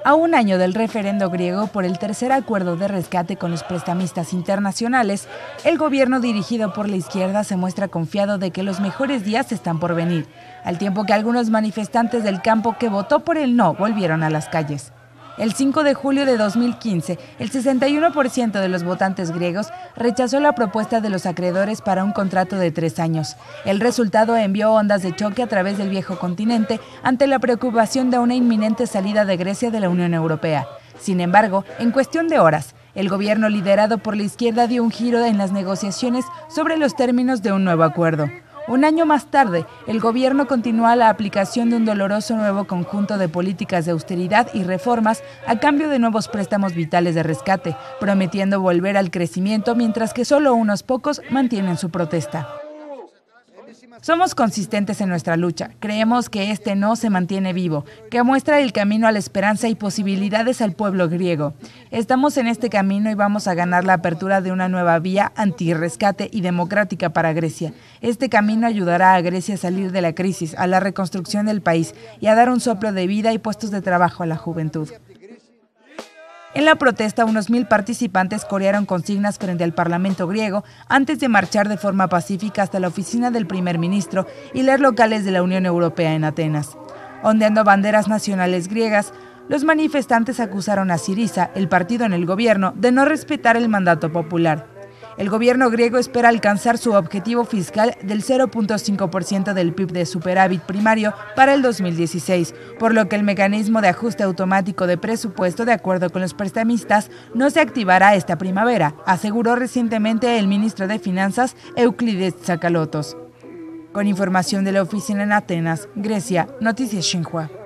A un año del referendo griego por el tercer acuerdo de rescate con los prestamistas internacionales, el gobierno dirigido por la izquierda se muestra confiado de que los mejores días están por venir, al tiempo que algunos manifestantes del campo que votó por el no volvieron a las calles. El 5 de julio de 2015, el 61% de los votantes griegos rechazó la propuesta de los acreedores para un contrato de 3 años. El resultado envió ondas de choque a través del viejo continente ante la preocupación de una inminente salida de Grecia de la Unión Europea. Sin embargo, en cuestión de horas, el gobierno liderado por la izquierda dio un giro en las negociaciones sobre los términos de un nuevo acuerdo. Un año más tarde, el gobierno continúa la aplicación de un doloroso nuevo conjunto de políticas de austeridad y reformas a cambio de nuevos préstamos vitales de rescate, prometiendo volver al crecimiento mientras que solo unos pocos mantienen su protesta. Somos consistentes en nuestra lucha. Creemos que este no se mantiene vivo, que muestra el camino a la esperanza y posibilidades al pueblo griego. Estamos en este camino y vamos a ganar la apertura de una nueva vía antirrescate y democrática para Grecia. Este camino ayudará a Grecia a salir de la crisis, a la reconstrucción del país y a dar un soplo de vida y puestos de trabajo a la juventud. En la protesta, unos 1000 participantes corearon consignas frente al Parlamento griego antes de marchar de forma pacífica hasta la oficina del primer ministro y los locales de la Unión Europea en Atenas. Ondeando banderas nacionales griegas, los manifestantes acusaron a Syriza, el partido en el gobierno, de no respetar el mandato popular. El gobierno griego espera alcanzar su objetivo fiscal del 0.5% del PIB de superávit primario para el 2016, por lo que el mecanismo de ajuste automático de presupuesto, de acuerdo con los prestamistas, no se activará esta primavera, aseguró recientemente el ministro de Finanzas, Euclides Tsakalotos. Con información de la oficina en Atenas, Grecia, Noticias Xinhua.